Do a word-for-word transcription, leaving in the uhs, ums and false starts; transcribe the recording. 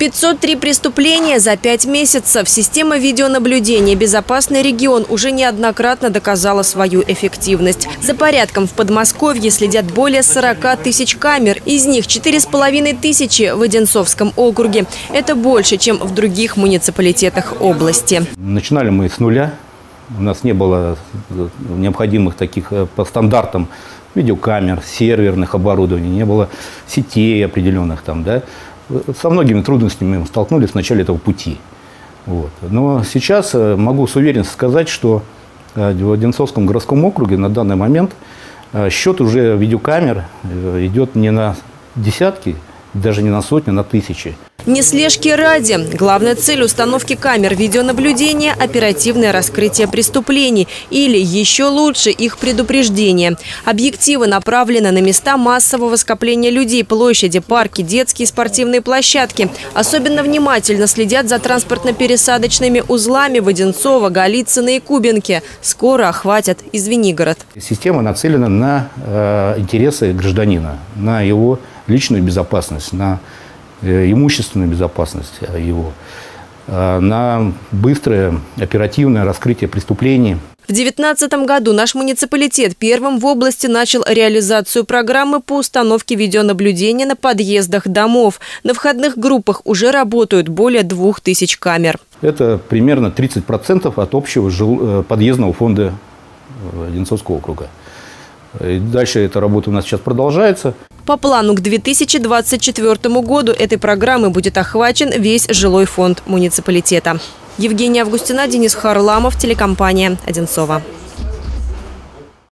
пятьсот три преступления за пять месяцев. Система видеонаблюдения «Безопасный регион» уже неоднократно доказала свою эффективность. За порядком в Подмосковье следят более сорока тысяч камер. Из них четыре с половиной тысячи в Одинцовском округе. Это больше, чем в других муниципалитетах области. Начинали мы с нуля. У нас не было необходимых таких по стандартам видеокамер, серверных оборудований, не было сетей определенных там, да. Со многими трудностями мы столкнулись в начале этого пути. Вот. Но сейчас могу с уверенностью сказать, что в Одинцовском городском округе на данный момент счет уже видеокамер идет не на десятки, даже не на сотни, а на тысячи. Не слежки ради. Главная цель установки камер видеонаблюдения – оперативное раскрытие преступлений или, еще лучше, их предупреждение. Объективы направлены на места массового скопления людей, площади, парки, детские и спортивные площадки. Особенно внимательно следят за транспортно-пересадочными узлами в Одинцово, Голицыно и Кубинке. Скоро охватят и Звенигород. Система нацелена на э, интересы гражданина, на его личную безопасность, на имущественную безопасность его, на быстрое оперативное раскрытие преступлений. В две тысячи девятнадцатом году наш муниципалитет первым в области начал реализацию программы по установке видеонаблюдения на подъездах домов. На входных группах уже работают более двух тысяч камер. Это примерно тридцать процентов от общего жил... подъездного фонда Одинцовского округа. И дальше эта работа у нас сейчас продолжается. По плану к две тысячи двадцать четвёртому году этой программой будет охвачен весь жилой фонд муниципалитета. Евгения Августина, Денис Харламов, телекомпания «Одинцово».